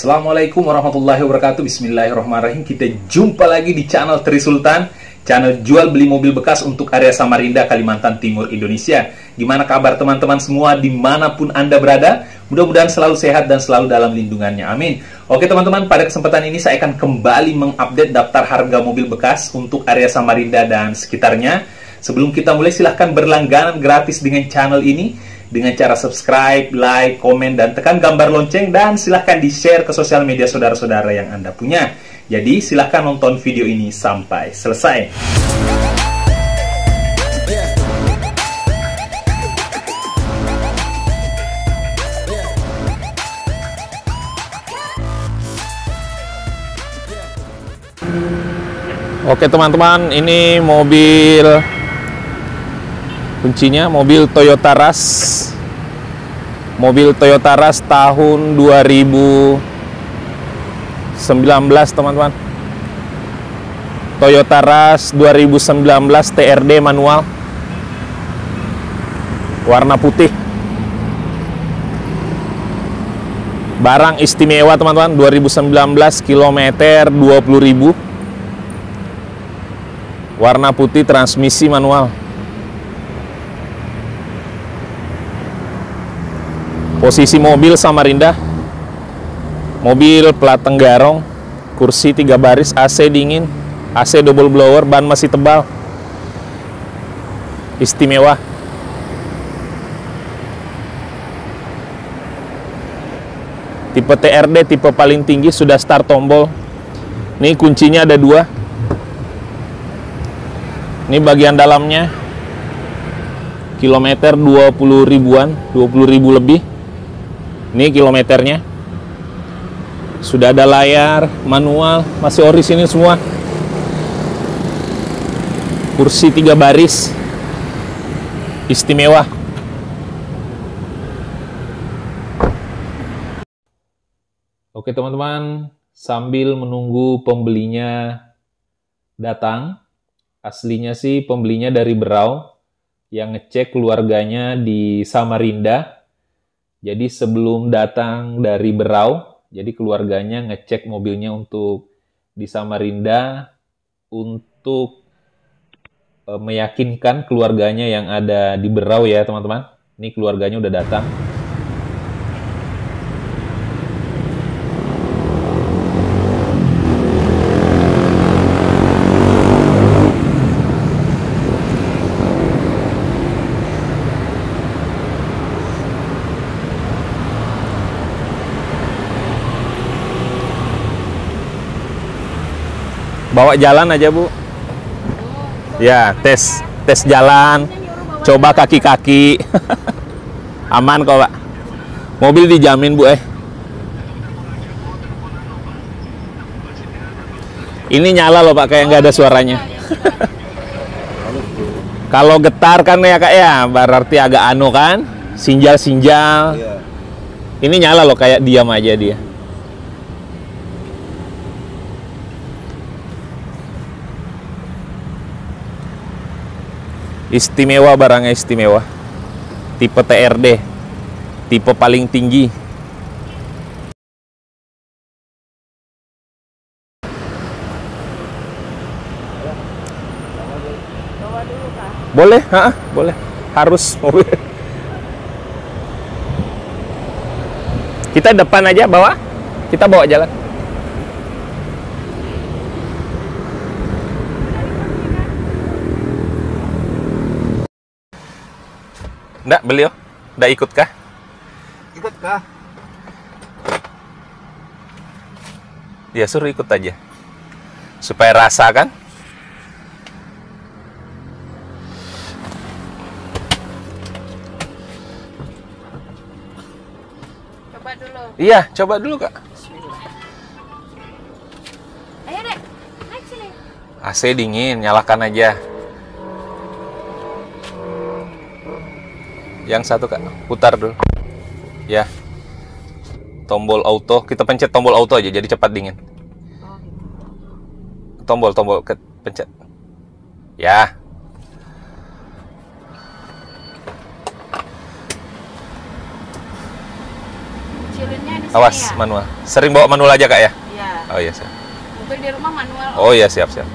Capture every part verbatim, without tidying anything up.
Assalamualaikum warahmatullahi wabarakatuh. Bismillahirrahmanirrahim. Kita jumpa lagi di channel Tri Sultan, channel jual beli mobil bekas untuk area Samarinda, Kalimantan Timur, Indonesia. Gimana kabar teman-teman semua dimanapun Anda berada? Mudah-mudahan selalu sehat dan selalu dalam lindungannya. Amin. Oke teman-teman, pada kesempatan ini saya akan kembali mengupdate daftar harga mobil bekas untuk area Samarinda dan sekitarnya. Sebelum kita mulai, silahkan berlangganan gratis dengan channel ini dengan cara subscribe, like, komen, dan tekan gambar lonceng, dan silahkan di-share ke sosial media saudara-saudara yang Anda punya. Jadi silahkan nonton video ini sampai selesai. Oke teman-teman, ini mobil kuncinya, mobil Toyota Rush. Mobil Toyota Rush tahun dua ribu sembilan belas teman-teman. Toyota Rush dua ribu sembilan belas T R D manual, warna putih. Barang istimewa teman-teman, dua ribu sembilan belas, kilometer dua puluh ribu. Warna putih, transmisi manual. Posisi mobil Samarinda, mobil plat Tenggarong, kursi tiga baris, A C dingin, A C double blower, ban masih tebal, istimewa. Tipe T R D, tipe paling tinggi, sudah start tombol. Ini kuncinya ada dua. Ini bagian dalamnya, kilometer dua puluh ribuan, dua puluh ribu lebih. Ini kilometernya. Sudah ada layar manual, masih orisinil semua. Kursi tiga baris, istimewa. Oke teman-teman, sambil menunggu pembelinya datang, aslinya sih pembelinya dari Berau, yang ngecek keluarganya di Samarinda. Jadi sebelum datang dari Berau, jadi keluarganya ngecek mobilnya untuk di Samarinda untuk e, meyakinkan keluarganya yang ada di Berau ya teman-teman. Ini keluarganya udah datang. Bawa jalan aja Bu. Ya, tes tes jalan. Coba kaki-kaki. Aman kok Pak. Mobil dijamin Bu eh. Ini nyala loh Pak, kayak nggak ada suaranya. Kalau getar kan ya Kak ya, berarti agak anu kan, sinjal-sinjal. Ini nyala loh, kayak diam aja dia. Istimewa, barangnya istimewa. Tipe T R D, tipe paling tinggi. Boleh, ha, boleh. Harus mobil. Kita depan aja, bawa. Kita bawa jalan. Nggak, beliau? Nggak ikut kah? Ikut kah? Ya suruh ikut aja. Supaya rasa kan? Coba dulu. Iya, coba dulu Kak. Bismillah. Ayo Dek, naik sini. A C dingin, nyalakan aja. Yang satu Kak, putar dulu. Ya. Tombol auto, kita pencet tombol auto aja, jadi cepat dingin. Tombol, tombol, pencet. Ya. Ngecilinnya di sini Awas, ya? manual. Sering bawa manual aja Kak ya? Iya. Oh iya, siap. Mobil di rumah manual. Oh iya, siap, siap.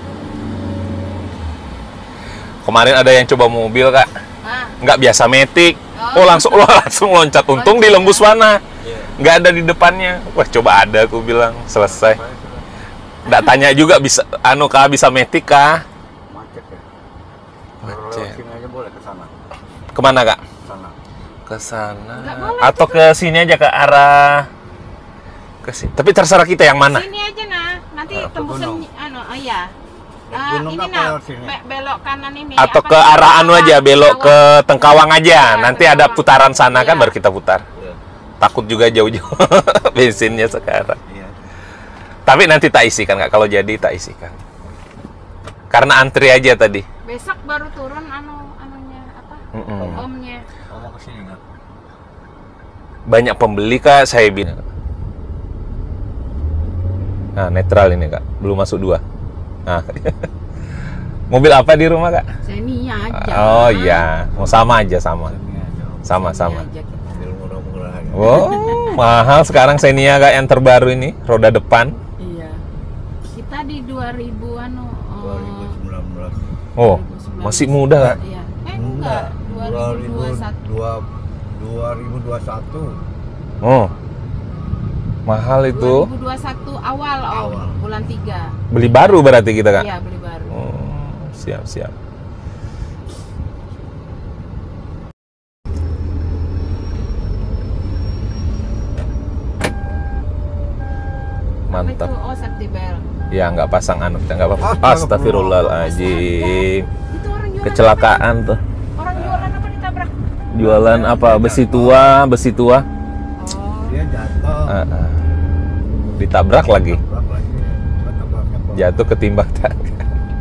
Kemarin ada yang coba mobil Kak, Ah. nggak biasa metik. Oh. Oh langsung oh, langsung loncat. Untung di Loncat, lembus ya? mana? Nggak ada di depannya. Wah coba ada, aku bilang selesai. Nggak tanya juga bisa, anu Kak bisa metik Kak? Macet ya. Kalau Macet. lewat sini aja boleh ke sana. Kemana Kak? Ke sana. Ke sana. Nggak boleh, Atau ke sini aja ke arah ke sini. Tapi terserah kita yang mana. Sini aja nah. Nanti Ah, ke tembusan gunung. anu oh iya. Naik Ah, gunung ini apa nah, lewat sini? be- belok kanan ini. Atau apa ke sih? arah anu aja, belok ke Tengkawang aja. Iya, Nanti Tengkawang. ada putaran sana kan Iya. baru kita putar. Iya. Takut juga jauh-jauh bensinnya sekarang. Iya. Tapi nanti tak isikan Kak, kalau jadi tak isikan. Karena antri aja tadi. Besok baru turun anu anunya apa? Mm-mm. Omnya. Oh, mau ke sini nggak? Banyak pembeli Kak, saya bilang. Nah, netral ini Kak, belum masuk dua. Nah. Mobil apa di rumah Kak? Xenia aja. Oh iya, mau sama aja sama. Ini aja. Sama-sama. Xenia aja kita. Mobil murah-murah aja. Wow, mahal sekarang Xenia Kak yang terbaru ini, roda depan. Iya. Kita di dua ribu anu oh, dua ribu sembilan belas. Oh, dua ribu sembilan belas. masih muda Kak. Iya. Eh enggak, dua ribu dua puluh satu. dua ribu dua puluh satu. Oh, mahal itu. dua ribu dua puluh satu awal, Om. Awal. Bulan tiga. Beli baru berarti kita Kak? Iya, beli baru. Oh, siap siap. Mantap. Apa itu? Oh, safety belt. Ya nggak pasang anu, nggak apa-apa. Astagfirullah. Astagfirullahaladzim. Itu orang jualan Kecelakaan tuh. apa? Orang jualan apa ditabrak? Jualan apa? Besi tua, besi tua. Oh. Dia jatuh. Ah, ah. Ditabrak lagi. Tabrak lagi. Tabraknya pelan. Jatuh ketimbang tangga.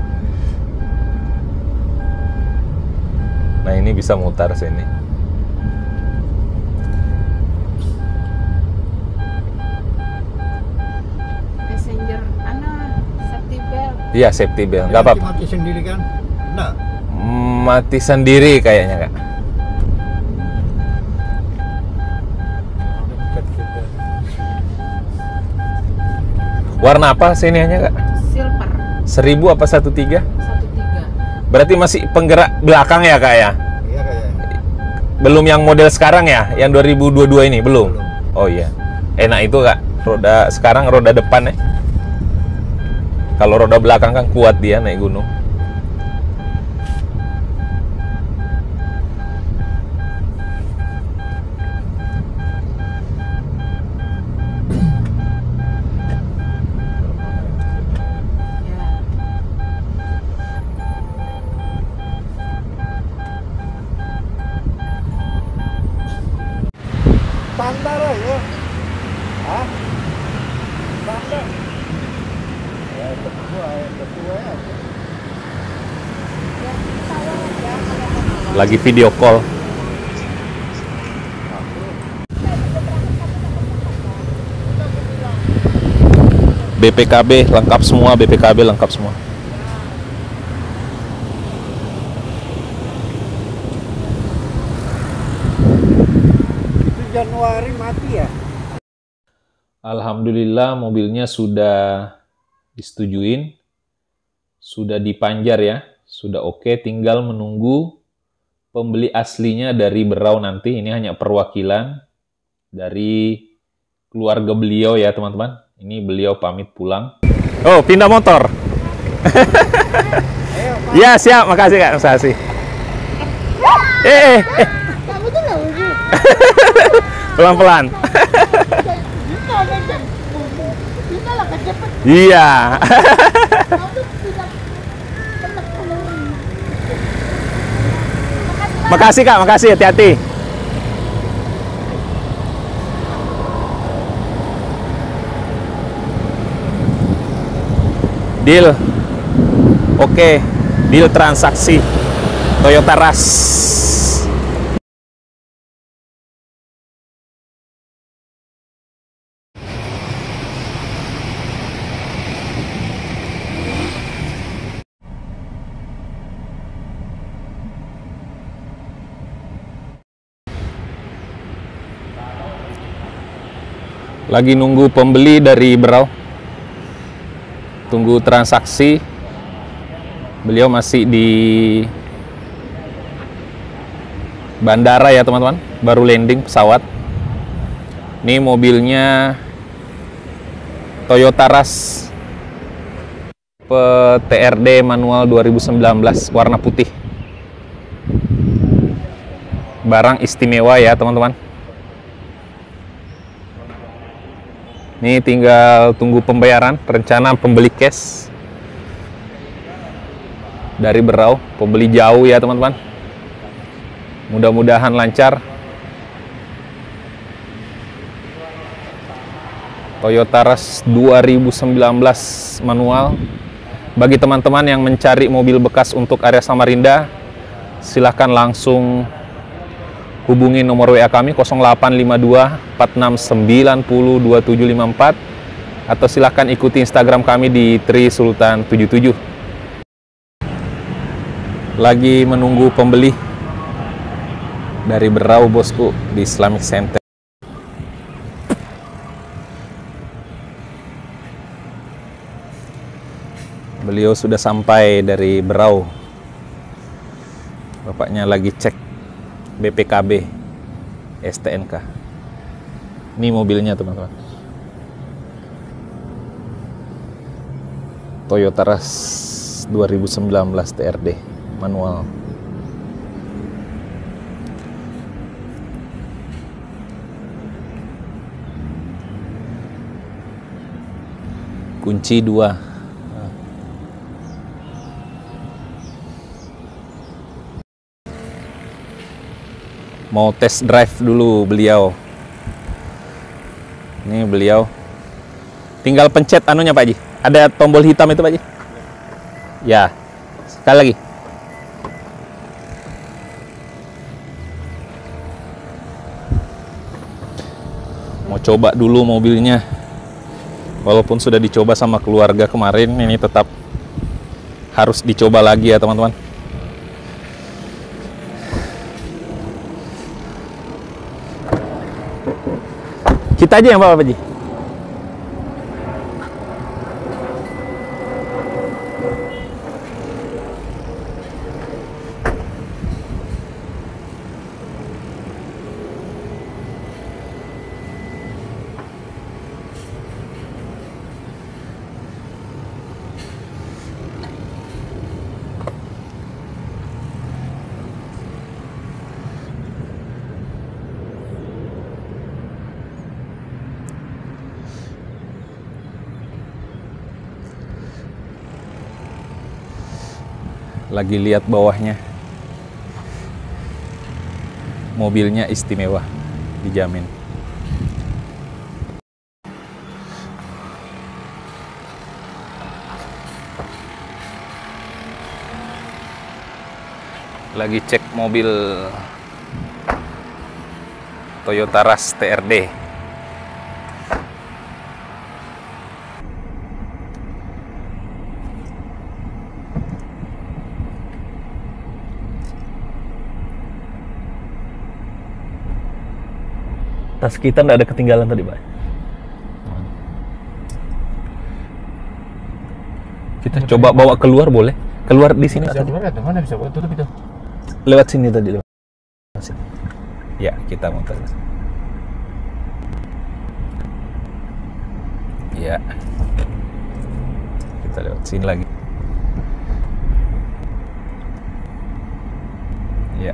Nah ini bisa mutar sini. Passenger anu safety belt. Iya safety belt, nggak apa-apa. Mati sendiri kan? Nah, Mati sendiri kayaknya Kak. dekat kita. Warna apa sininya Kak? Silver Seribu apa satu tiga? satu tiga. Berarti masih penggerak belakang ya Kak ya? Iya kayaknya. Belum yang model sekarang ya? Yang dua ribu dua puluh dua ini? Belum? Belum. Oh iya. Enak itu Kak. Roda sekarang roda depan ya. Kalau roda belakang kan kuat dia naik gunung. Ya. Standar aja. Hah? Standar. Ya, ketua, ya, ketua ya. Lagi video call. B P K B lengkap semua, B P K B lengkap semua. Itu Januari mati ya? Alhamdulillah mobilnya sudah disetujuin, sudah dipanjar ya, sudah oke, tinggal menunggu pembeli aslinya dari Berau nanti. Ini hanya perwakilan dari keluarga beliau ya teman-teman. Ini beliau pamit pulang. Oh, pindah motor. Ya siap, makasih Kak, makasih. Eh, eh, eh. Kamu tuh nggak lucu. Pelan-pelan. Kita ada jam bumbu. Kita lah kecepet. Iya. Kamu tuh tidak tenang kalau Makasih Kak, makasih, hati-hati. Deal. Oke, deal transaksi Toyota Rush. Lagi nunggu pembeli dari Berau. Tunggu transaksi. Beliau masih di bandara ya teman-teman. Baru landing pesawat. Ini mobilnya Toyota Rush T R D manual dua ribu sembilan belas warna putih. Barang istimewa ya teman-teman. Ini tinggal tunggu pembayaran, rencana pembeli cash dari Berau, pembeli jauh ya teman-teman. Mudah-mudahan lancar. Toyota Rush dua ribu sembilan belas manual. Bagi teman-teman yang mencari mobil bekas untuk area Samarinda, silahkan langsung hubungi nomor W A kami nol delapan lima dua empat enam sembilan nol dua tujuh lima empat atau silahkan ikuti Instagram kami di Tri Sultan tujuh tujuh. Lagi menunggu pembeli dari Berau bosku di Islamic Center. Beliau sudah sampai dari Berau. Bapaknya lagi cek B P K B S T N K. Ini mobilnya teman-teman. Toyota Rush dua ribu sembilan belas T R D manual. Kunci dua. Mau test drive dulu beliau. Ini beliau. Tinggal pencet anunya Pak Haji. Ada tombol hitam itu Pak Haji. Ya. Sekali lagi. Mau coba dulu mobilnya. Walaupun sudah dicoba sama keluarga kemarin, ini tetap harus dicoba lagi ya teman-teman. Kita aja yang bawa Pak Haji. Lagi lihat bawahnya. Mobilnya istimewa, dijamin. Lagi cek mobil Toyota Rush T R D. Tas kita nggak ada ketinggalan tadi, Pak. Kita coba bawa keluar boleh? Keluar di sini. Bisa keluar atau mana bisa buat tutup itu? Lewat sini tadi. Lewat. Ya, kita muter. Ya. Kita lewat sini lagi. Ya.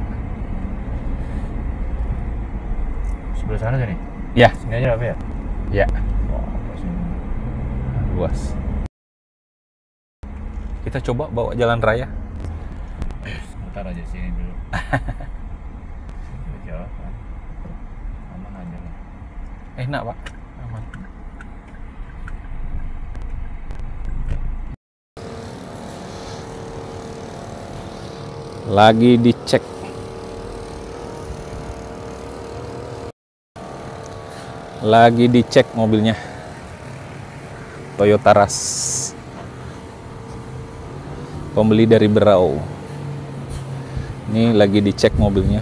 Sebelah sana aja nih? Ya. Sini aja apa ya? Ya. Oh, sini. Luas. Kita coba bawa jalan raya. Sebentar aja sini dulu. Jauh kan? Aman aja lah. Enak Pak. Aman. Lagi dicek. Lagi dicek mobilnya. Toyota Rush. Pembeli dari Berau. Ini lagi dicek mobilnya.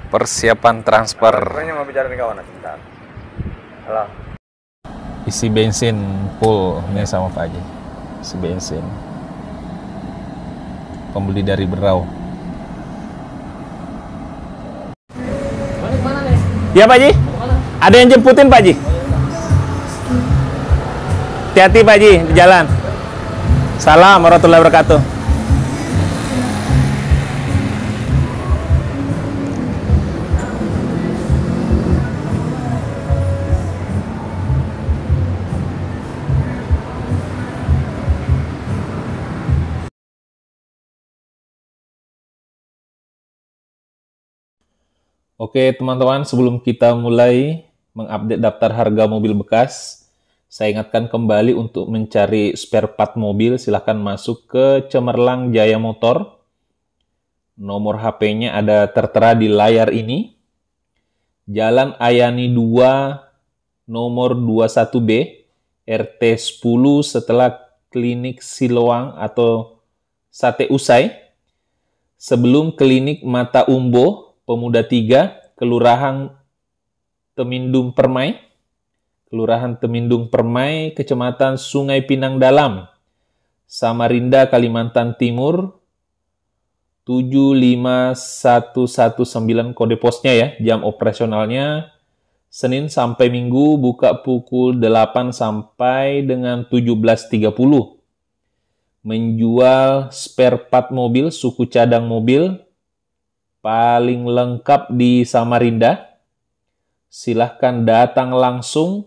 Persiapan transfer. Pokoknya mau bicara dengan kawan sebentar. Halo. Isi bensin full nih sama Pak Haji. Isi bensin. Pembeli dari Berau. Ya Pak Haji. Ada yang jemputin Pak Haji. Hati-hati Pak Haji di jalan. Salam warahmatullahi wabarakatuh. Oke teman-teman, sebelum kita mulai mengupdate daftar harga mobil bekas, saya ingatkan kembali untuk mencari spare part mobil, silahkan masuk ke Cemerlang Jaya Motor. Nomor H P-nya ada tertera di layar ini. Jalan Ayani dua, nomor dua puluh satu B, R T sepuluh setelah klinik Siloam atau Sate Usai. Sebelum klinik Mata Umbo, Pemuda tiga, Kelurahan Temindung Permai, Kelurahan Temindung Permai, Kecamatan Sungai Pinang Dalam, Samarinda, Kalimantan Timur, tujuh lima satu satu sembilan kode posnya ya. Jam operasionalnya Senin sampai Minggu, buka pukul delapan sampai dengan tujuh belas tiga puluh. Menjual spare part mobil, suku cadang mobil, paling lengkap di Samarinda. Silahkan datang langsung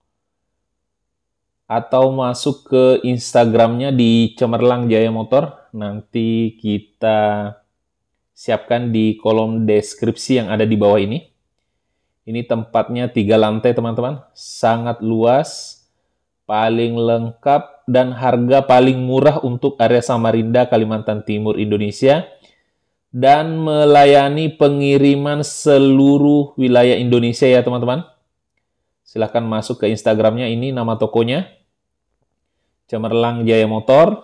atau masuk ke Instagramnya di Cemerlang Jaya Motor. Nanti kita siapkan di kolom deskripsi yang ada di bawah ini. Ini tempatnya tiga lantai teman-teman, sangat luas, paling lengkap dan harga paling murah untuk area Samarinda, Kalimantan Timur, Indonesia. Dan melayani pengiriman seluruh wilayah Indonesia ya teman-teman. Silahkan masuk ke Instagramnya, ini nama tokonya. Cemerlang Jaya Motor.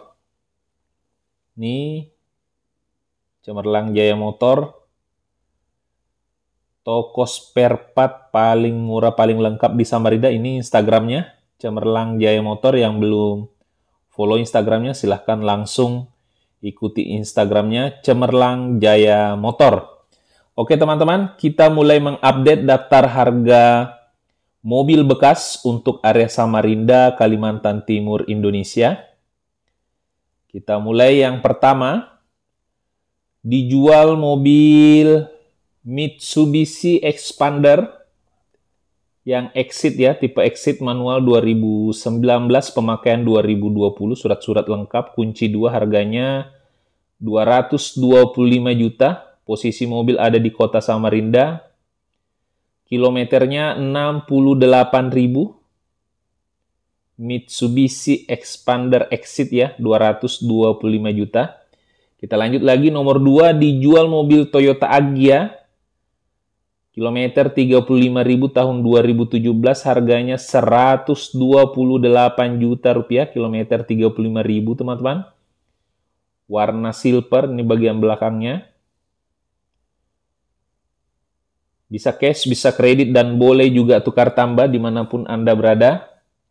Ini Cemerlang Jaya Motor. Toko spare part paling murah, paling lengkap di Samarinda. Ini Instagramnya, Cemerlang Jaya Motor. Yang belum follow Instagramnya, silahkan langsung ikuti Instagramnya Cemerlang Jaya Motor. Oke teman-teman, kita mulai mengupdate daftar harga mobil bekas untuk area Samarinda, Kalimantan Timur, Indonesia. Kita mulai yang pertama. Dijual mobil Mitsubishi Expander yang exit ya, tipe exit manual dua ribu sembilan belas, pemakaian dua ribu dua puluh, surat-surat lengkap, kunci dua, harganya dua ratus dua puluh lima juta. Posisi mobil ada di kota Samarinda. Kilometernya enam puluh delapan ribu. Mitsubishi Expander exit ya, dua ratus dua puluh lima juta. Kita lanjut lagi, nomor dua, dijual mobil Toyota Agya. Kilometer tiga puluh lima ribu tahun dua ribu tujuh belas, harganya seratus dua puluh delapan juta rupiah, kilometer tiga puluh lima ribu teman-teman. Warna silver, ini bagian belakangnya. Bisa cash, bisa kredit, dan boleh juga tukar tambah dimanapun Anda berada.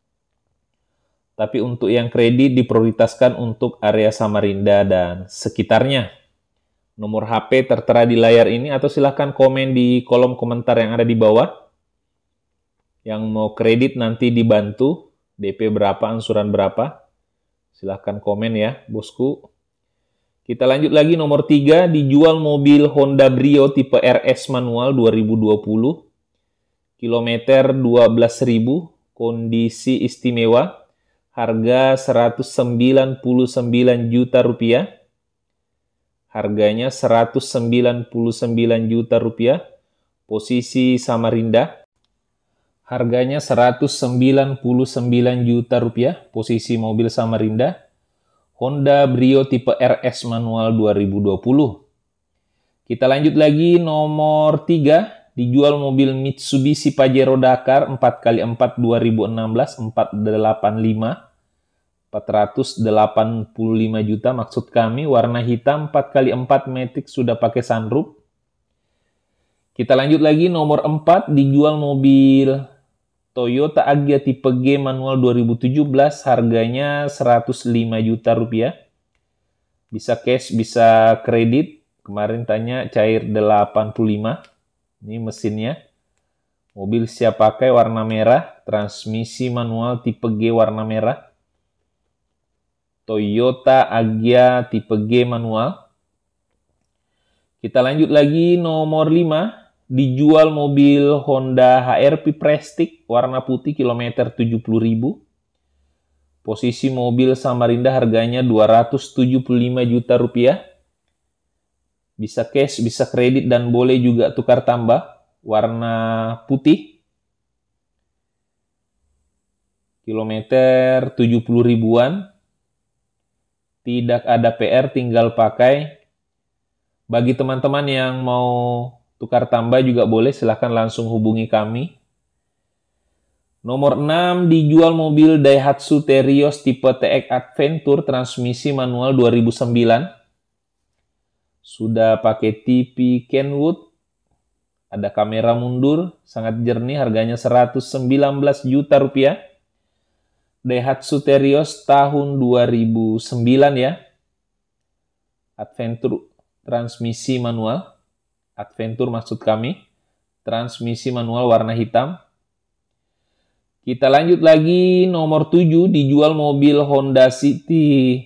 Tapi untuk yang kredit diprioritaskan untuk area Samarinda dan sekitarnya. Nomor H P tertera di layar ini atau silahkan komen di kolom komentar yang ada di bawah. Yang mau kredit nanti dibantu, D P berapa, angsuran berapa. Silahkan komen ya, bosku. Kita lanjut lagi, nomor tiga, dijual mobil Honda Brio tipe R S manual dua ribu dua puluh. Kilometer dua belas ribu, kondisi istimewa. Harga seratus sembilan puluh sembilan juta rupiah. Harganya seratus sembilan puluh sembilan juta rupiah. Posisi Samarinda. Harganya seratus sembilan puluh sembilan juta rupiah. Posisi mobil Samarinda. Honda Brio tipe R S manual dua ribu dua puluh. Kita lanjut lagi, nomor tiga. Dijual mobil Mitsubishi Pajero Dakar empat kali empat dua ribu enam belas, empat delapan lima. empat ratus delapan puluh lima juta maksud kami, warna hitam, empat kali empat matic, sudah pakai sunroof. Kita lanjut lagi, nomor empat, dijual mobil Toyota Agya tipe G manual dua ribu tujuh belas, harganya seratus lima juta rupiah. Bisa cash, bisa kredit. Kemarin tanya cair delapan puluh lima. Ini mesinnya. Mobil siap pakai, warna merah, transmisi manual tipe G warna merah. Toyota Agya tipe G manual. Kita lanjut lagi, nomor lima. Dijual mobil Honda H R V Prestige warna putih kilometer tujuh puluh ribu. Posisi mobil Samarinda, harganya dua ratus tujuh puluh lima juta rupiah. Bisa cash, bisa kredit, dan boleh juga tukar tambah. Warna putih. Kilometer tujuh puluh ribuan. Tidak ada P R, tinggal pakai. Bagi teman-teman yang mau tukar tambah juga boleh, silahkan langsung hubungi kami. Nomor enam, dijual mobil Daihatsu Terios tipe T X Adventure transmisi manual dua ribu sembilan. Sudah pakai T V Kenwood. Ada kamera mundur, sangat jernih, harganya seratus sembilan belas juta rupiah. Daihatsu Terios tahun dua ribu sembilan ya. Adventure transmisi manual. Adventure maksud kami. Transmisi manual warna hitam. Kita lanjut lagi, nomor tujuh, dijual mobil Honda City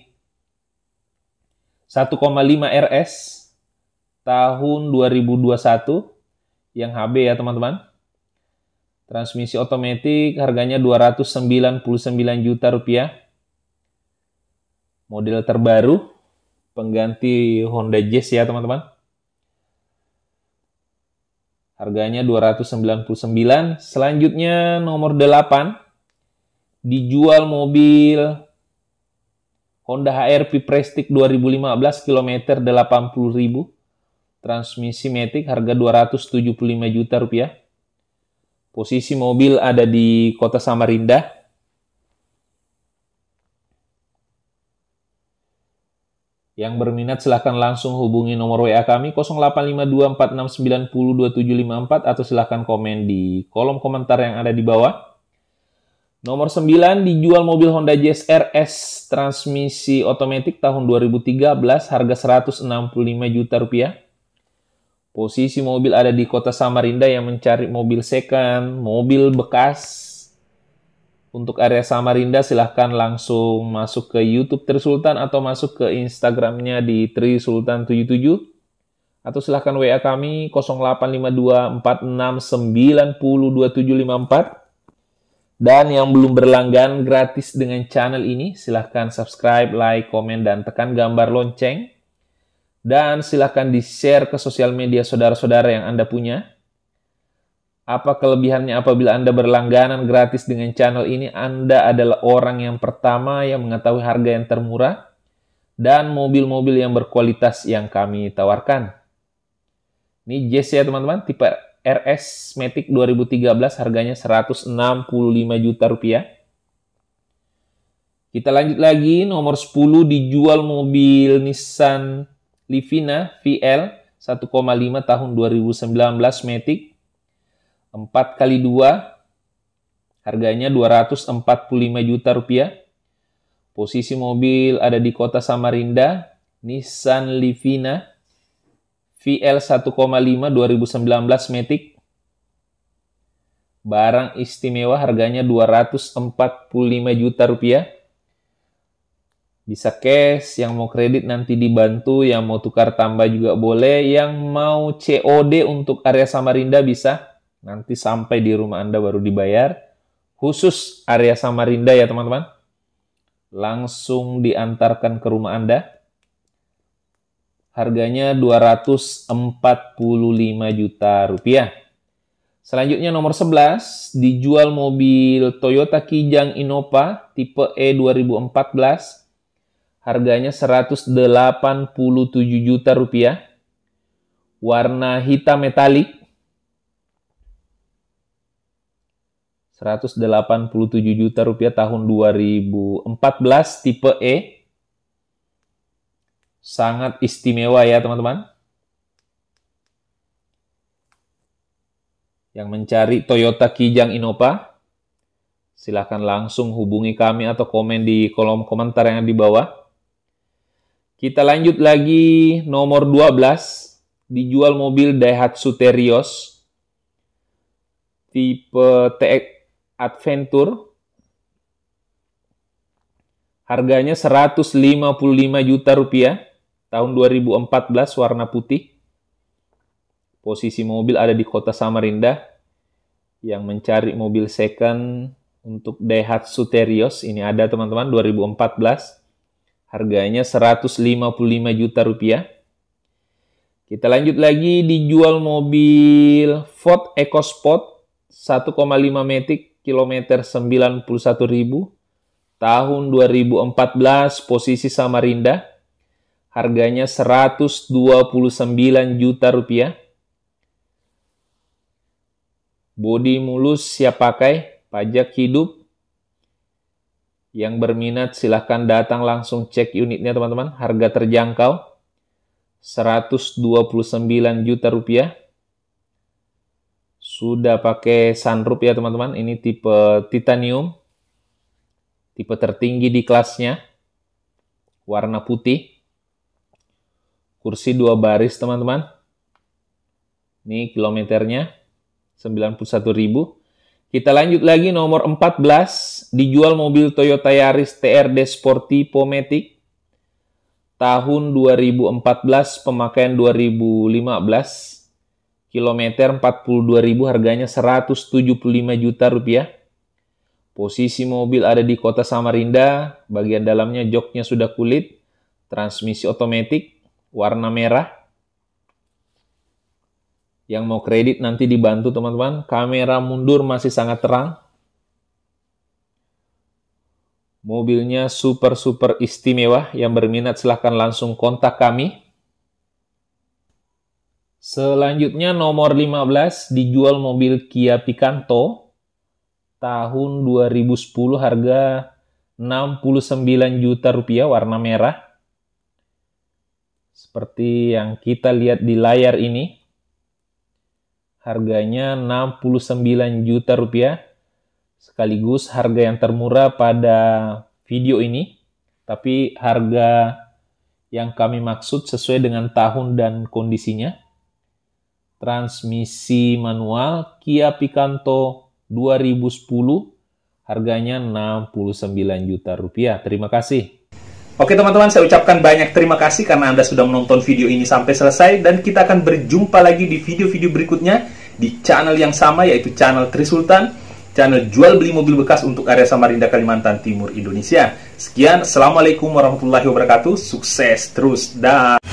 satu koma lima R S tahun dua ribu dua puluh satu. Yang H B ya teman-teman. Transmisi otomatis, harganya dua ratus sembilan puluh sembilan juta rupiah. Model terbaru. Pengganti Honda Jazz ya teman-teman. Harganya dua ratus sembilan puluh sembilan. Selanjutnya nomor delapan. Dijual mobil Honda H R V Prestige dua ribu lima belas kilometer delapan puluh ribu. Transmisi matic, harga dua ratus tujuh puluh lima juta rupiah. Posisi mobil ada di Kota Samarinda. Yang berminat silahkan langsung hubungi nomor W A kami nol delapan lima dua empat enam sembilan nol dua tujuh lima empat atau silahkan komen di kolom komentar yang ada di bawah. Nomor sembilan, dijual mobil Honda Jazz R S transmisi otomatis tahun dua ribu tiga belas, harga seratus enam puluh lima juta rupiah. Posisi mobil ada di Kota Samarinda. Yang mencari mobil second, mobil bekas. Untuk area Samarinda silahkan langsung masuk ke YouTube Trisultan atau masuk ke Instagramnya di Trisultan tujuh tujuh. Atau silahkan W A kami nol delapan lima dua empat enam sembilan nol dua tujuh lima empat. Dan yang belum berlangganan gratis dengan channel ini, silahkan subscribe, like, komen, dan tekan gambar lonceng. Dan silahkan di-share ke sosial media saudara-saudara yang Anda punya. Apa kelebihannya apabila Anda berlangganan gratis dengan channel ini? Anda adalah orang yang pertama yang mengetahui harga yang termurah dan mobil-mobil yang berkualitas yang kami tawarkan. Ini Jazz ya teman-teman, tipe R S Matic dua ribu tiga belas, harganya seratus enam puluh lima juta rupiah. Kita lanjut lagi, nomor sepuluh, dijual mobil Nissan Livina V L satu koma lima tahun dua ribu sembilan belas Matic. empat kali dua, harganya dua ratus empat puluh lima juta rupiah. Posisi mobil ada di Kota Samarinda, Nissan Livina V L satu koma lima dua ribu sembilan belas Matic. Barang istimewa, harganya dua ratus empat puluh lima juta rupiah. Bisa cash, yang mau kredit nanti dibantu, yang mau tukar tambah juga boleh, yang mau C O D untuk area Samarinda bisa. Nanti sampai di rumah Anda baru dibayar. Khusus area Samarinda ya teman-teman. Langsung diantarkan ke rumah Anda. Harganya dua ratus empat puluh lima juta rupiah. Selanjutnya nomor sebelas. Dijual mobil Toyota Kijang Innova tipe E dua ribu empat belas. Harganya seratus delapan puluh tujuh juta rupiah. Warna hitam metalik. seratus delapan puluh tujuh juta rupiah tahun dua ribu empat belas tipe E. Sangat istimewa ya teman-teman. yang mencari Toyota Kijang Innova, silahkan langsung hubungi kami atau komen di kolom komentar yang di bawah. Kita lanjut lagi nomor dua belas, dijual mobil Daihatsu Terios tipe T X Adventure. Harganya seratus lima puluh lima juta rupiah, tahun dua ribu empat belas, warna putih. Posisi mobil ada di kota Samarinda. Yang mencari mobil second untuk Daihatsu Terios ini ada teman-teman, dua ribu empat belas. Harganya seratus lima puluh lima juta rupiah. Kita lanjut lagi, dijual mobil Ford EcoSport satu koma lima Matic, kilometer sembilan puluh satu ribu, tahun dua ribu empat belas, posisi Samarinda. Harganya seratus dua puluh sembilan juta rupiah. Bodi mulus, siap pakai, pajak hidup. Yang berminat silahkan datang langsung cek unitnya teman-teman. Harga terjangkau seratus dua puluh sembilan juta rupiah. Sudah pakai sunroof ya teman-teman. Ini tipe titanium, tipe tertinggi di kelasnya, warna putih. Kursi dua baris teman-teman. Ini kilometernya sembilan puluh satu ribu. Kita lanjut lagi nomor empat belas, dijual mobil Toyota Yaris T R D Sportivo Matic tahun dua ribu empat belas, pemakaian dua ribu lima belas, kilometer empat puluh dua ribu, harganya seratus tujuh puluh lima juta rupiah. Posisi mobil ada di kota Samarinda, bagian dalamnya joknya sudah kulit, transmisi otomatis, warna merah. Yang mau kredit nanti dibantu teman-teman. Kamera mundur masih sangat terang. Mobilnya super-super istimewa. Yang berminat silahkan langsung kontak kami. Selanjutnya nomor lima belas, dijual mobil Kia Picanto tahun dua ribu sepuluh, harga enam puluh sembilan juta rupiah, warna merah. Seperti yang kita lihat di layar ini. Harganya enam puluh sembilan juta rupiah, sekaligus harga yang termurah pada video ini. Tapi harga yang kami maksud sesuai dengan tahun dan kondisinya. Transmisi manual Kia Picanto dua ribu sepuluh, harganya enam puluh sembilan juta rupiah. Terima kasih. Oke teman-teman, saya ucapkan banyak terima kasih karena Anda sudah menonton video ini sampai selesai, dan kita akan berjumpa lagi di video-video berikutnya di channel yang sama, yaitu channel Trisultan, channel jual beli mobil bekas untuk area Samarinda, Kalimantan Timur, Indonesia. Sekian, Assalamualaikum warahmatullahi wabarakatuh, sukses terus, dah.